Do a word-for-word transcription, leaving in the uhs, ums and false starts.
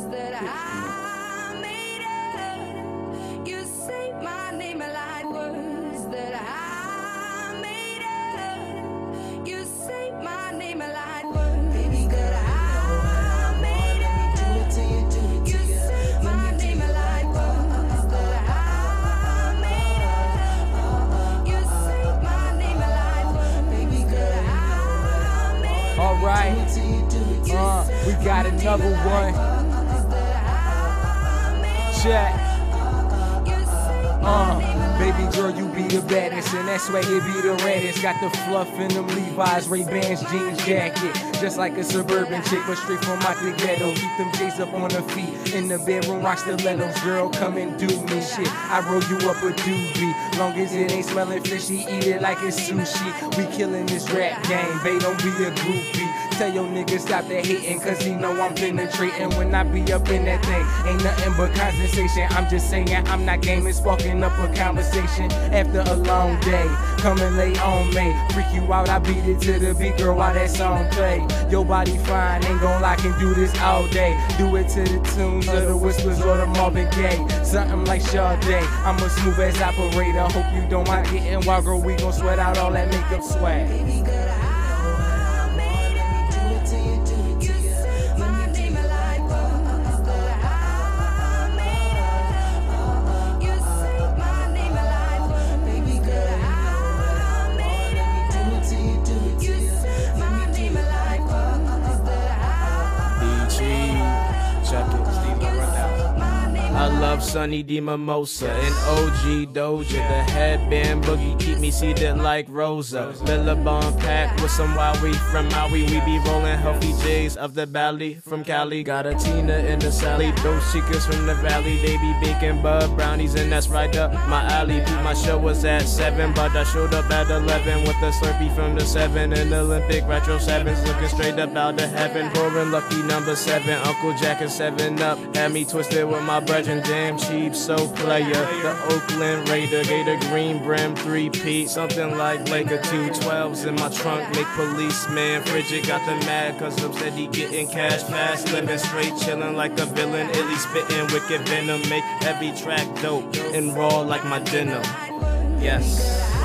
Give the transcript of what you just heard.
that I made up. You say my name like words that I made up. You say my name like words, baby, that I made up. You say my name like words that I made up. You say my name like words, baby, that I made up. All right. Uh, we got another one. Check. Uh, baby girl, you be the baddest, and that's why you be the reddest. Got the fluff in them Levi's, Ray-Bans, jeans, jacket. Just like a suburban chick, but straight from out the ghetto. Keep them J's up on her feet. In the bedroom, rock stilettos. Girl, come and do me shit. I roll you up a doobie. Long as it ain't smelling fishy, eat it like it's sushi. We killing this rap game, babe, don't be a groupie. Tell your nigga stop the hating, cause he know I'm penetrating. When I be up in that thing, ain't nothing but condensation. I'm just saying I'm not gaming, sparking up a conversation. After a long day, come and lay on me. Freak you out, I beat it to the beat, girl, while that song play. Your body fine, ain't gon' lie, can do this all day. Do it to the tunes of the Whispers or the Marvin Gaye. Something like Sade, I'm a smooth ass operator. Hope you don't mind getting wild, girl, we gon' sweat out all that makeup swag. I love Sunny D Mimosa and O G Doja. The headband boogie keep me seated like Rosa. Billabong pack with some Wowie from Maui. We be rolling healthy J's of the valley from Cali. Got a Tina and a Sally. Those chicas from the valley, they be baking bud brownies, and that's right up my alley. My show was at seven, but I showed up at eleven with a Slurpee from the seven and Olympic retro sevens. Looking straight up out of heaven, pouring lucky number seven. Uncle Jack and seven up had me twisted with my brethren. Damn cheap, so player. The Oakland Raider, Gator green brim three-peat. Something like Laker two twelves in my trunk. Make policeman frigid, got the mad cause I'm steady getting cash fast. Living straight, chilling like a villain. Illy spitting wicked venom. Make every track dope and raw like my denim. Yes.